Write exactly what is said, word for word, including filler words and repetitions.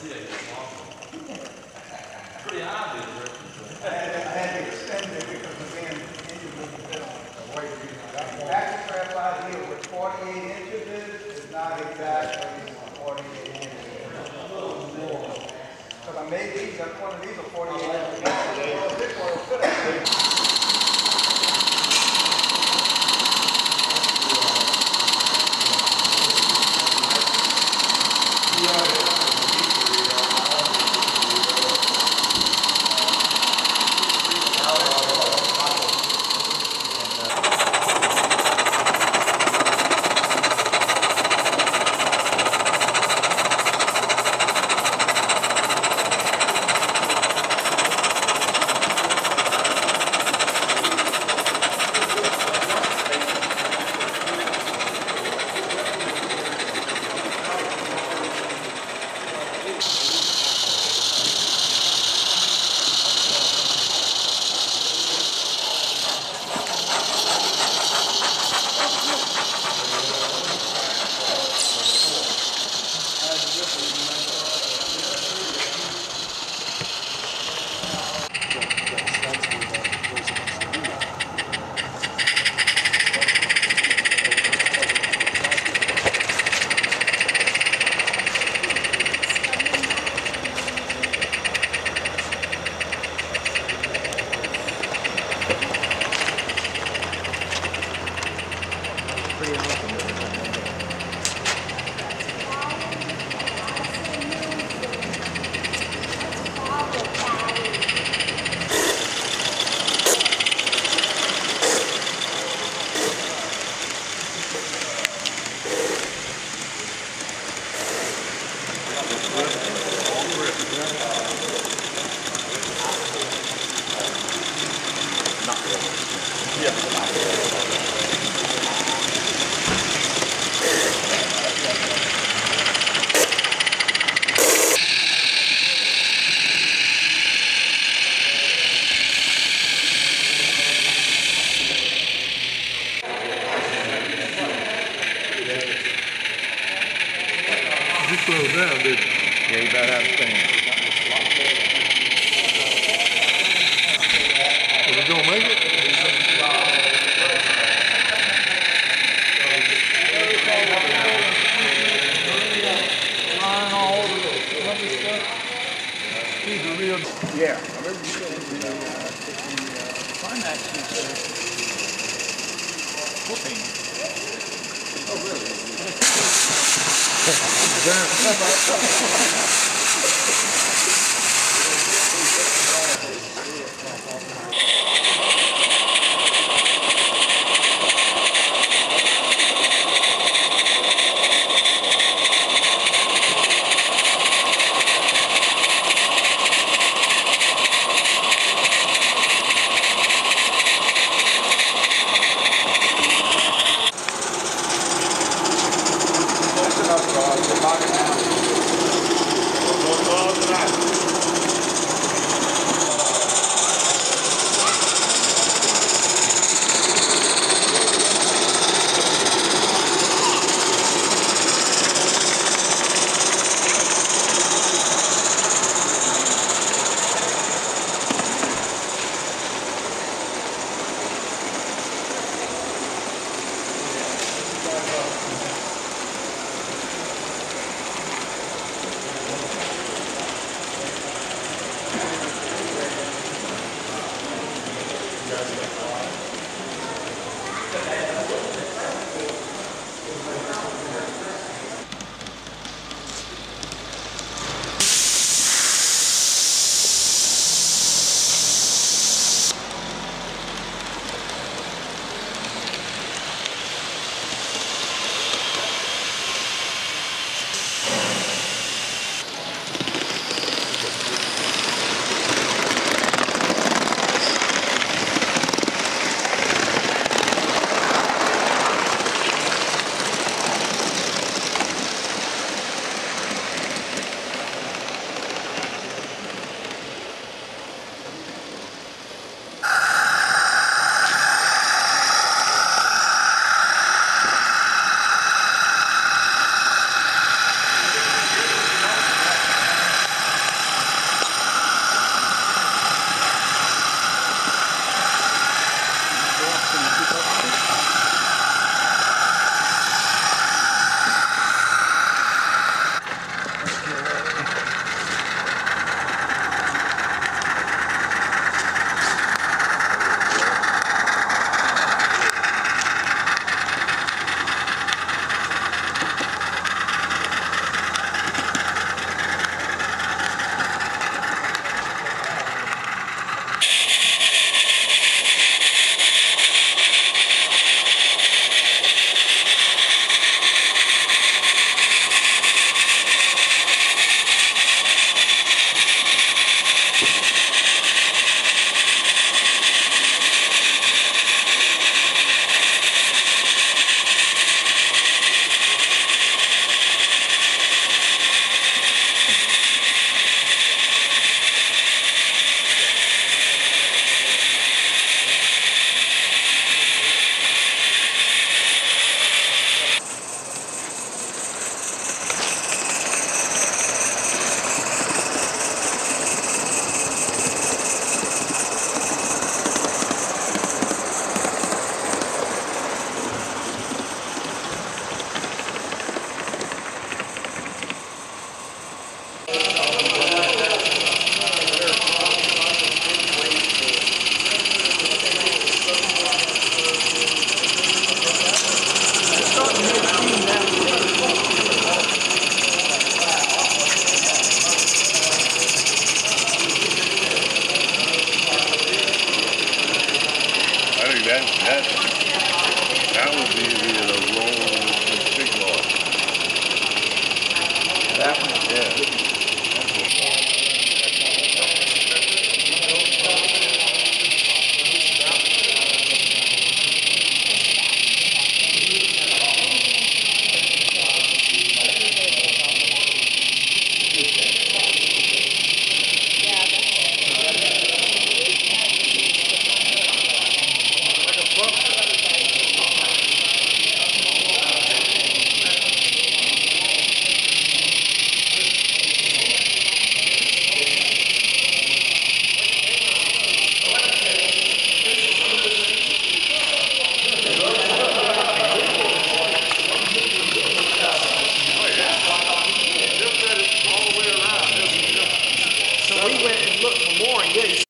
Pretty obvious, right? I had, to, I had to extend it because the van engine wouldn't fit on it. So wait, that back strap out here with forty-eight inches is, is not exactly forty-eight inches. Because I made these, that's one of these are forty-eight inches. Well, this one will fit it. You slowed down, didn't you? Yeah, you better have a stand. Are we gonna make it? Flying all over the rubber stuff. These are real. Yeah. I remember you said the uh, climax is whooping. Oh, really?